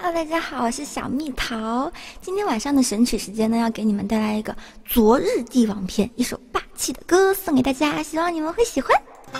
Hello， 大家好，我是小蜜桃。今天晚上的神曲时间呢，要给你们带来一个昨日帝王篇，一首霸气的歌送给大家，希望你们会喜欢。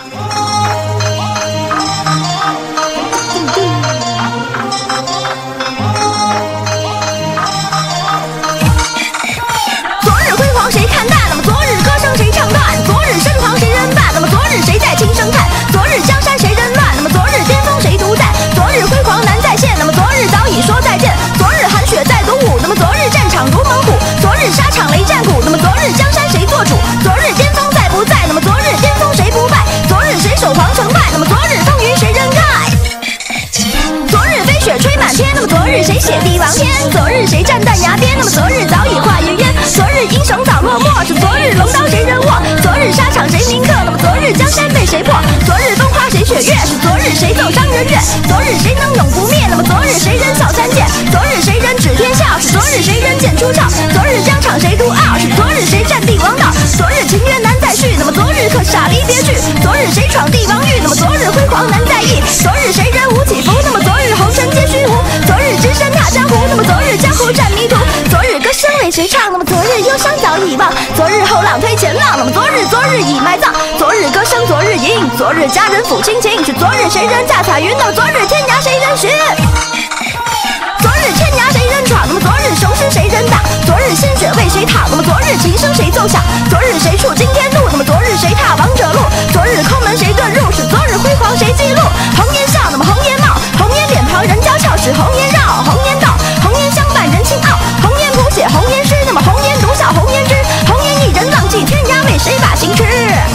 昨日辉煌谁看淡？那么昨日歌声谁唱断？昨日身旁谁人伴？那么昨日谁在轻声看？昨日江山谁人乱？那么昨日巅峰谁独占？昨日辉煌难再现，那么昨日早已说再见。昨日寒雪在独舞，那么昨日战场如猛虎。昨日沙场雷战鼓，那么昨日江山谁做主？昨日巅峰在不在？那么昨日巅峰谁不败？昨日谁守皇城败？那么昨日风云谁人盖？昨日飞雪吹满天，那么昨日谁写帝王篇？昨日谁站断崖边？那么昨日早已化云烟。昨日英雄早落寞，是昨日龙刀谁人握？昨日沙场谁铭刻？那么昨日江山被谁破？昨日风花谁雪月？是昨日谁奏伤人乐？昨日谁能永不灭？那么昨日谁人笑三界？昨日谁人指天笑？是昨日谁人剑出鞘？昨日疆场谁独傲？是昨日谁占帝王道？昨日情缘难再续，那么昨日刻下离别句。昨日谁闯帝王域？那么昨日辉煌难再议。昨日谁人无起伏？那么昨日红尘皆虚无。昨日只身踏江湖，那么昨日江湖占迷途。昨日歌声为谁唱？那么昨日忧伤早已忘。昨日后浪推前浪，那么昨日已埋葬。昨日歌声昨日吟，昨日佳人抚亲情。是昨日谁人驾彩云？那么昨日天涯谁人寻？昨日天涯谁人闯？那么昨日雄狮谁人挡？昨日鲜血为谁淌？那么昨日琴声谁奏响？昨日谁触惊天路？那么昨日谁踏王者路？昨日空门谁遁入？是昨日辉煌谁记录？红颜笑，那么红颜貌，红颜脸庞人娇俏，是红颜绕，红颜道，红颜相伴人情傲，红颜谱写红颜诗，那么红颜独笑红颜知，红颜一人浪迹天涯，为谁把情痴？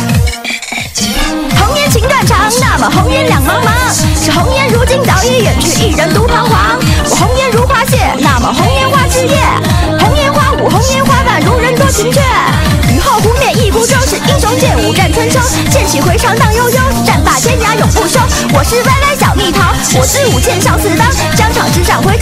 红颜情断肠，那么红颜两茫茫，是红颜如今早已远去，一人独彷徨。我红颜如花谢，那么红颜花之夜，红颜花舞，红颜花瓣如人多情却。雨后湖面一孤舟，是英雄剑舞战春秋，剑起回肠荡悠悠，战罢天涯永不休。我是歪歪小蜜桃，我自舞剑笑四方，疆场之上挥